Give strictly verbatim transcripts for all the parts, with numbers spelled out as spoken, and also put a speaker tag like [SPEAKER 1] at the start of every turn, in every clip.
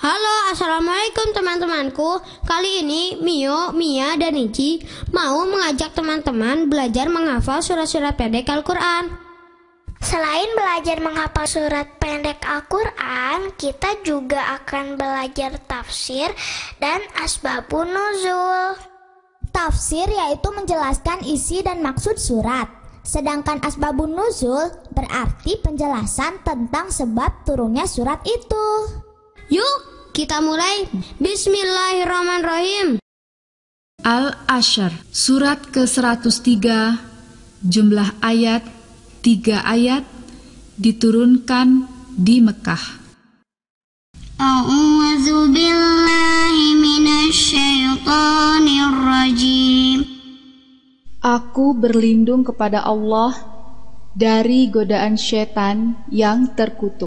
[SPEAKER 1] Halo, assalamualaikum teman-temanku. Kali ini Mio, Mia, dan Ici mau mengajak teman-teman belajar menghafal surat-surat pendek Al-Quran.
[SPEAKER 2] Selain belajar menghafal surat pendek Al-Quran, kita juga akan belajar tafsir dan asbabun nuzul.
[SPEAKER 3] Tafsir yaitu menjelaskan isi dan maksud surat. Sedangkan asbabun nuzul berarti penjelasan tentang sebab turunnya surat itu.
[SPEAKER 1] Yuk, kita mulai. Bismillahirrahmanirrahim.
[SPEAKER 4] Al-Asyr, surat ke seratus tiga, jumlah ayat tiga ayat, diturunkan di Mekah.
[SPEAKER 2] A'udzu billahi minasyaitonir rajim.
[SPEAKER 4] Aku berlindung kepada Allah dari godaan syaitan yang terkutuk.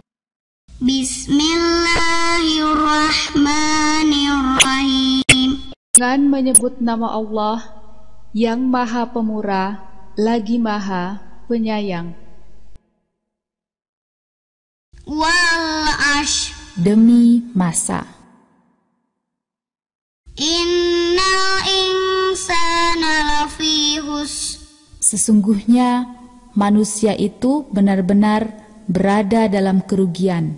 [SPEAKER 2] Bismillahirrahmanirrahim.
[SPEAKER 4] Dengan menyebut nama Allah yang Maha Pemurah lagi Maha Penyayang.
[SPEAKER 2] Wal ashr.
[SPEAKER 4] Demi masa.
[SPEAKER 2] Innal insana lafi husr.
[SPEAKER 4] Sesungguhnya manusia itu benar-benar berada dalam kerugian.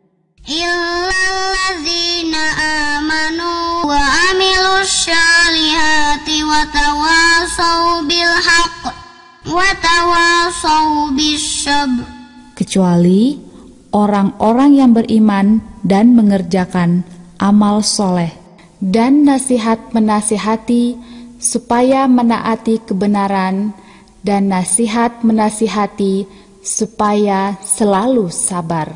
[SPEAKER 2] Illalladzina amanu wa amilus syalihati wa tawasaw bil haqq wa tawasaw bis sabr.
[SPEAKER 4] Kecuali orang-orang yang beriman dan mengerjakan amal soleh dan nasihat menasihati supaya menaati kebenaran dan nasihat menasihati supaya selalu sabar.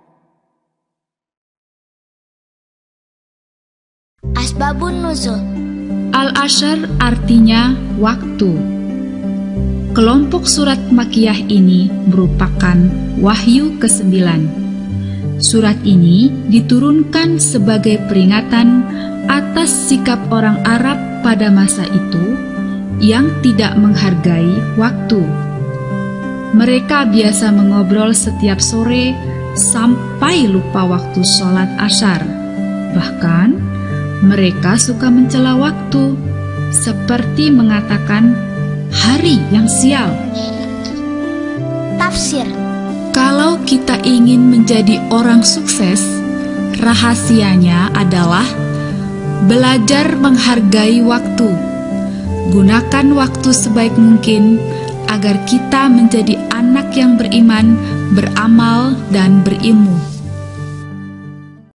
[SPEAKER 3] Asbabun nuzul.
[SPEAKER 4] Al-Asyr artinya waktu. Kelompok surat Makkiyah ini merupakan wahyu kesembilan. Surat ini diturunkan sebagai peringatan atas sikap orang Arab pada masa itu yang tidak menghargai waktu. Mereka biasa mengobrol setiap sore sampai lupa waktu sholat asyar. Bahkan mereka suka mencela waktu, seperti mengatakan hari yang sial.
[SPEAKER 3] Tafsir.
[SPEAKER 4] Kalau kita ingin menjadi orang sukses, rahasianya adalah belajar menghargai waktu. Gunakan waktu sebaik mungkin agar kita menjadi anak yang beriman, beramal, dan berilmu.